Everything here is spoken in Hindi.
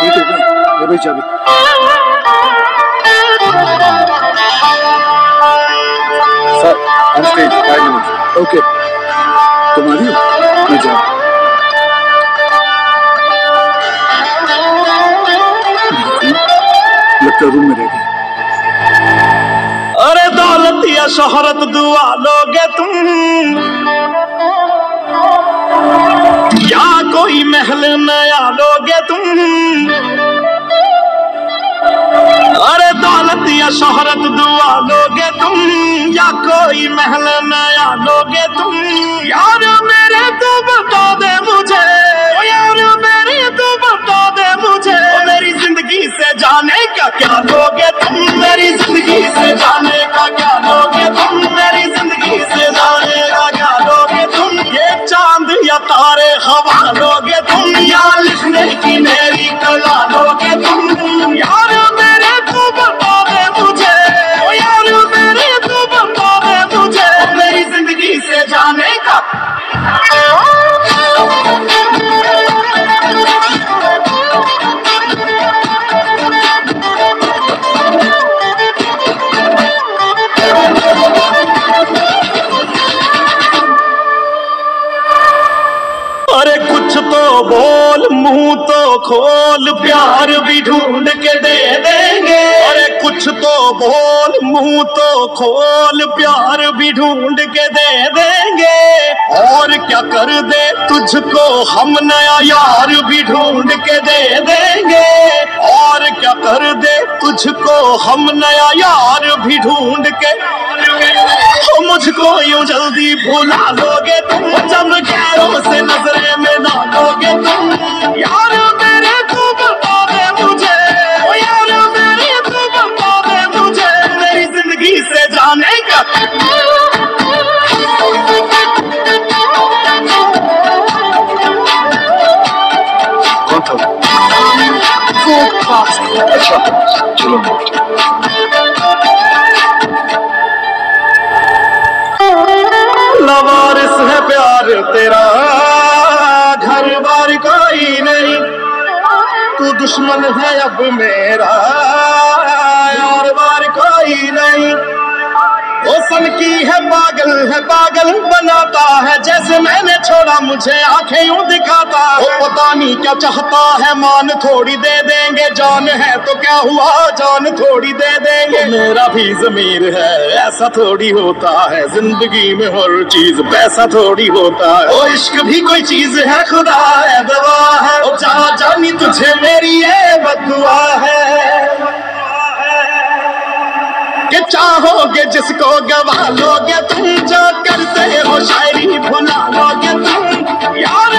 लेट हो गए। ले भाई चाबी। Sir on stage 5 minutes. Okay तुम आ रही हो? मैं जा रहा हूँ। लगता रूम में रह गई। अरे दौलत या शोहरत दुआ लोगे तुम, या कोई महल नया लोगे तुम। अरे दौलत या शोहरत दुआ लोगे तुम, या कोई महल नया लोगे तुम। यार मेरे तू बता दे मुझे, यार मेरे तू बता दे मुझे, मेरी जिंदगी से जाने का क्या लोगे तुम। मेरी जिंदगी से जाने का क्या लोगे तुम। मेरी जिंदगी से जाने का क्या लोगे तुम। ये चांद या तारे हवा लोगे तुम, या लिखने की मेरी कला लोगे तुम। यार मेरे तू बता दे मुझे, यार मेरे तू बता दे मुझे, मेरी जिंदगी से जाने का। अरे कुछ तो बोल मुंह तो खोल, प्यार भी ढूंढ के दे देंगे। अरे कुछ तो बोल मुंह तो खोल, प्यार भी ढूंढ के दे देंगे। और क्या कर दे तुझको हम, नया यार भी ढूंढ के दे देंगे। और क्या कर दे तुझको हम, नया यार भी ढूंढ के। मुझको यूं जल्दी भुला लोगे तुम, जब गैरों से नजरें में ना लोगे तुम। यार मेरे तू बता दे मुझे, यार मेरे तू बता दे मुझे, मेरी जिंदगी से जाने का। अच्छा चलो लवारिस है प्यार तेरा, घर बार कोई नहीं। तू दुश्मन है अब मेरा, यार बार कोई नहीं। ओ सन की है पागल बनाता है। जैसे मैंने छोड़ा मुझे आंखें यूं दिखाता। ओ पता नहीं क्या चाहता है, मान थोड़ी दे देंगे। जान है तो क्या हुआ, जान थोड़ी दे देंगे। मेरा भी ज़मीर है, ऐसा थोड़ी होता है। जिंदगी में हर चीज पैसा थोड़ी होता है। ओ इश्क भी कोई चीज है, खुदा है दवा है। ओ जा जानी तुझे मेरी ये बददुआ है, कि चाहोगे जिसको गवा लोगे तुम। जो करते हो शायरी भुला लोगे तुम। यार